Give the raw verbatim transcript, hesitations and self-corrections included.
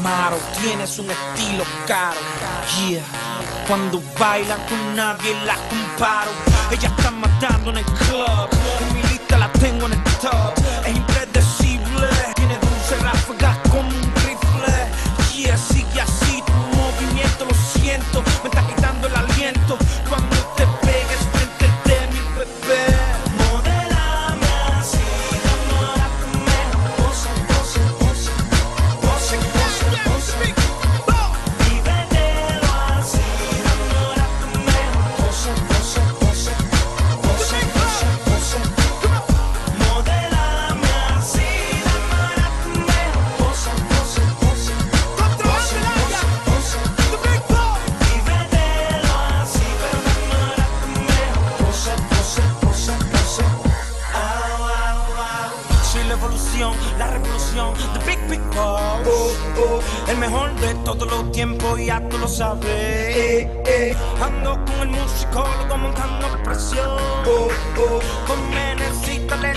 Maro, tienes un estilo caro. Yeah. Cuando bailan con nadie la comparo. Ella está matando en el club. En mi lista la tengo en el top. Es impredecible. Tiene dulce ráfagas como un rifle. Yeah, sigue así tu movimiento, lo siento. Me está quitando el aliento. Cuando te pegues frente de mi bebé. Modélame así, enamórame. Pose, pose, pose. Pose, pose, pose. Vívetelo así, enamórame. Pose, pose, pose. Pose, pose, pose. Modélame así, enamórame. Pose, pose, pose. Pose, pose, pose. Vívetelo así, enamórame. Pose, pose, pose, pose. Au, au, au. Soy la evolución, la revolución, the big, big boss. Oh, oh. El mejor de todos los tiempos, ya tú lo sabes. Eh, eh. Ando con el musicólogo montando presión. Oh, oh. Con Menecita le